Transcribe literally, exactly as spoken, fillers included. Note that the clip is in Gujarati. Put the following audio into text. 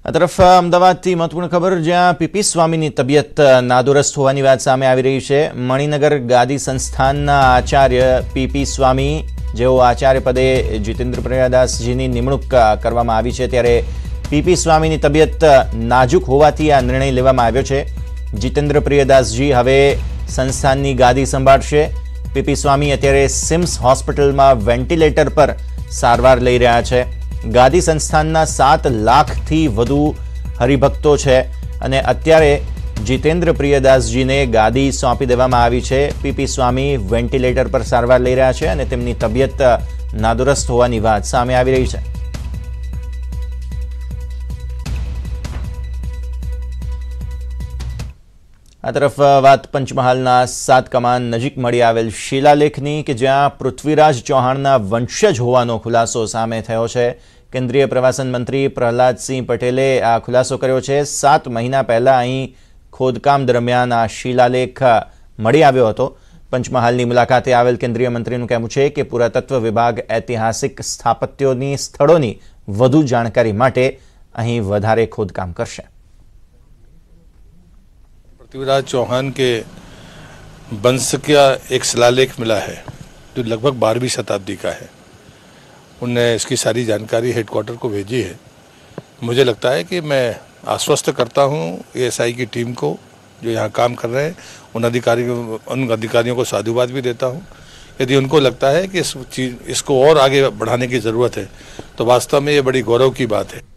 આ તરફ અમદાવાદથી મહત્વપૂર્ણ ખબર, જ્યાં પીપી સ્વામીની તબિયત નાદુરસ્ત હોવાની વાત સામે આવી રહી છે। મણિનગર ગાદી સંસ્થાનના આચાર્ય પીપી સ્વામી, જેઓ આચાર્ય પદે જીતેન્દ્ર પ્રિયદાસજીની નિમણૂક કરવામાં આવી છે, ત્યારે પીપી સ્વામીની તબિયત નાજુક હોવાથી આ નિર્ણય લેવામાં આવ્યો છે। જીતેન્દ્ર પ્રિયદાસજી હવે સંસ્થાનની ગાદી સંભાળશે। પીપી સ્વામી અત્યારે સિમ્સ હોસ્પિટલમાં વેન્ટિલેટર પર સારવાર લઈ રહ્યા છે। ગાદી સંસ્થાનના સાત લાખથી વધુ હરિભક્તો છે અને અત્યારે જીતેન્દ્ર પ્રિયદાસજીને ગાદી સોંપી દેવામાં આવી છે। પીપી સ્વામી વેન્ટિલેટર પર સારવાર લઈ રહ્યા છે અને તેમની તબિયત નાદુરસ્ત હોવાની વાત સામે આવી રહી છે। આ તરફ વાત પંચમહાલના સાત કમાન નજીક મળી આવેલ શિલાલેખની, કે જ્યાં પૃથ્વીરાજ ચૌહાણના વંશજ હોવાનો ખુલાસો સામે થયો છે। કેન્દ્રીય પ્રવાસન મંત્રી પ્રહલાદસિંહ પટેલે આ ખુલાસો કર્યો છે। સાત મહિના પહેલા અહીં ખોદકામ દરમિયાન આ શિલાલેખ મળી આવ્યો હતો। પંચમહાલની મુલાકાતે આવેલ કેન્દ્રીય મંત્રીનું કહેવું છે કે પુરાતત્વ વિભાગ ઐતિહાસિક સ્થાપત્યોની સ્થળોની વધુ જાણકારી માટે અહીં વધારે ખોદકામ કરશે। पृथ्वीराज चौहान के वंश का एक शिलालेख मिला है जो लगभग बारहवीं शताब्दी का है। उनने इसकी सारी जानकारी हेडक्वार्टर को भेजी है। मुझे लगता है कि मैं आश्वस्त करता हूँ एएसआई की टीम को जो यहाँ काम कर रहे हैं, उन अधिकारियों उन अधिकारियों को साधुवाद भी देता हूँ। यदि उनको लगता है कि इस चीज़ इसको और आगे बढ़ाने की ज़रूरत है तो वास्तव में ये बड़ी गौरव की बात है।